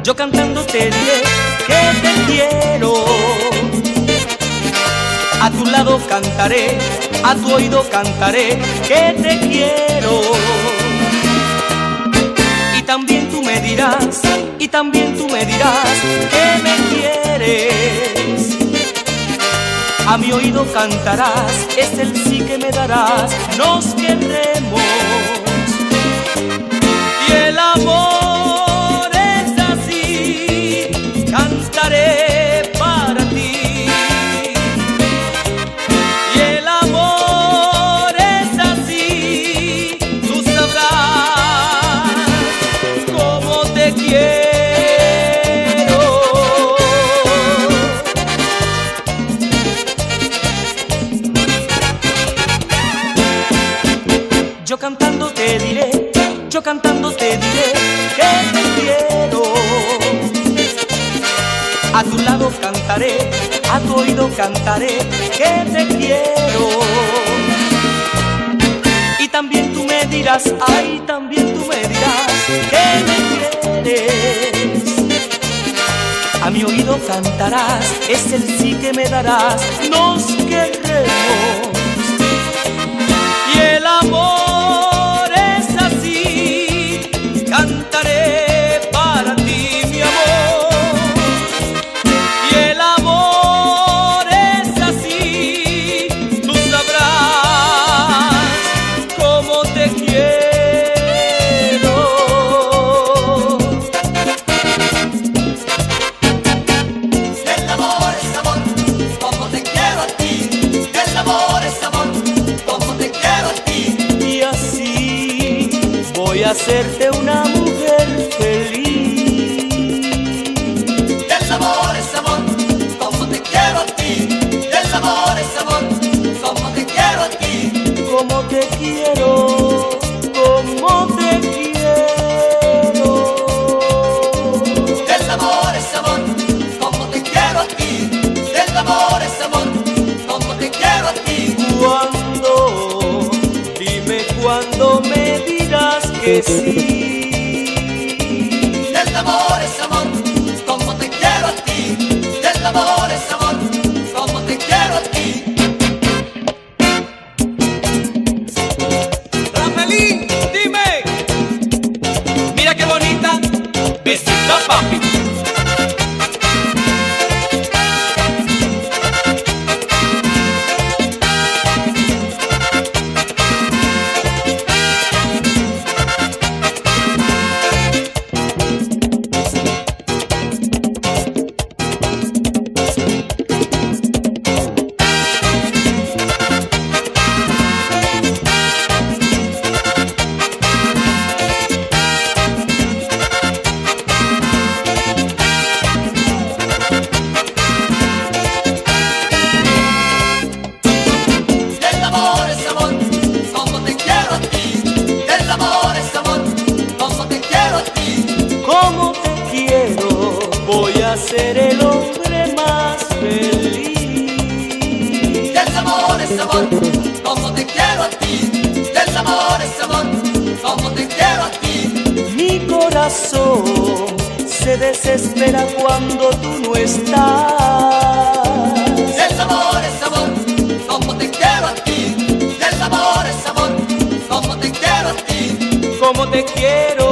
Yo cantando te diré que te quiero. A tu lado cantaré, a tu oído cantaré que te quiero. Y también tú me dirás, y también tú me dirás que me quieres. A mi oído cantarás, es el sí que me darás, nos querremos. Y el amor es así, cantaré para ti. Y el amor es así, tú sabrás cómo te quiero. Yo cantando te diré, yo cantando te diré que te quiero. A tu lado cantaré, a tu oído cantaré que te quiero. Y también tú me dirás, ay, también tú me dirás que me quieres. A mi oído cantarás, es el sí que me darás, nos querremos. Y el amor es así, cantaré para ti, mi amor. Y el amor es así, tú sabrás cómo te quiero. El amor es amor, como te quiero a ti. El amor es amor, como te quiero a ti. Y así voy a hacerte una mujer feliz. El amor es amor, como te quiero a ti. El amor es amor, como te quiero a ti. Como te quiero, como te quiero. El amor es amor, como te quiero a ti. El amor es amor, como te quiero a ti. ¿Cuándo? Dime cuándo me dirás que sí. El amor es amor, como te quiero a ti. El amor es amor, como te quiero a ti. Rafaelín, dime. Mira qué bonita. Besito, papi. El amor es amor, como te quiero a ti. El amor es amor, como te quiero a ti. Como te quiero, voy a ser el hombre más feliz. El amor es amor, como te quiero a ti. El amor es amor, como te quiero a ti. Mi corazón se desespera cuando tú no estás. El amor es amor, como te quiero a ti. El amor es amor, como te quiero a ti. Como te quiero,